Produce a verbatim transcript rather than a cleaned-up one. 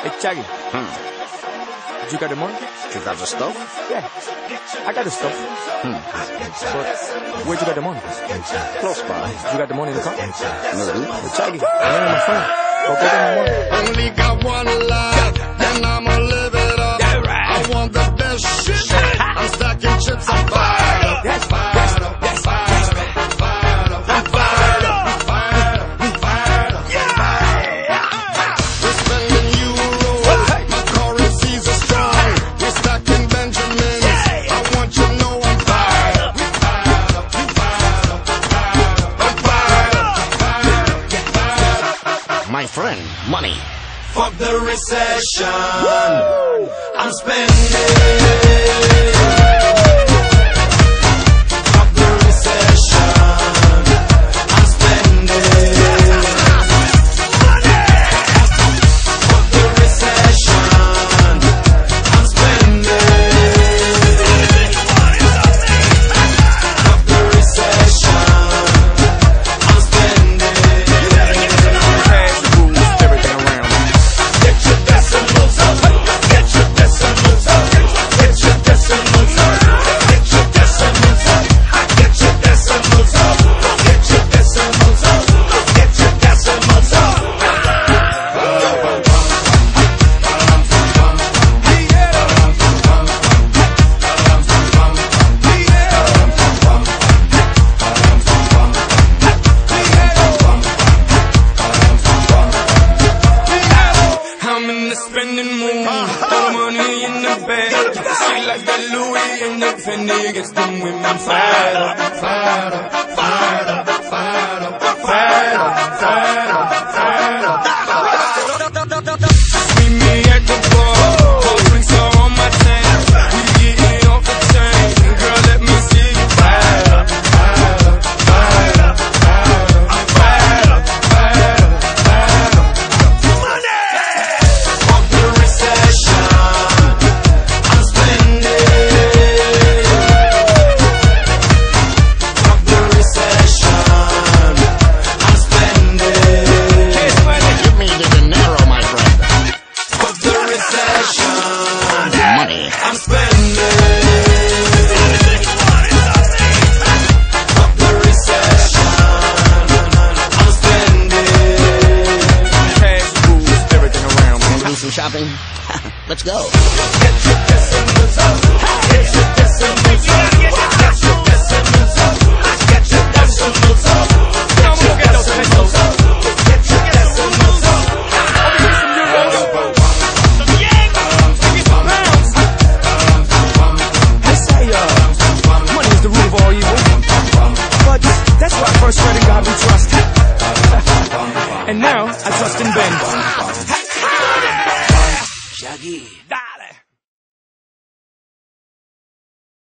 Hey, Shaggy. Hmm. You got the money? You got the stuff? Yeah. I got the stuff. Hmm. But where'd you get the money? Close by. You got the money in the car? Maybe. Hey, Shaggy, I ain't my friend. Go get my money. Only got one life, and I'ma live it up. I want the best shit. I'm stacking chips, I'm fired up. Yes, Fired up, fired up, fired up, I'm fired up, fired up, fired up. We're spending euros, my currencies are strong. We're stacking Benjamins, I want you to know I'm fired up. Fired up, fired up, fired up, I'm fired up, fired up, fired up. My friend, money. Fuck the recession, I'm spending. Fuck the recession, I'm spending. Fuck the recession, I'm spending. Fuck the recession, I'm spending. Cash rules everything around me. Get your decimals up, get your decimals up, get your decimals up, get your decimals up, get your decimals up, get your decimals up, get your decimals up. I'm in the spending mood, throw money in the bag. She like the Louis and the Fendi, gets them women fired up, fired up, fired up, fired up, fired up, fired up, fired up. Meet me at the bar, cold drinks are on my tank. We getting off the chain, girl let me see you fired up, fired up, fired up, fired up, I'm fired up, fired up, fired up. Fuck the recession, I'm spending. Fuck the recession, I'm spending. Give me the dinero, my friend. Fuck the recession, Money. I'm spending. Fuck the recession, I'm spending. Cash rules everything around me. Want to do some shopping? Let's go. Get your decimals up, get your decimals up, get your decimals up, get your decimals up, get your decimals up, get your decimals up. They say, uh, money is the root of all evil. But that's why I first read in God we trust. And now I trust in Ben. Shaggy.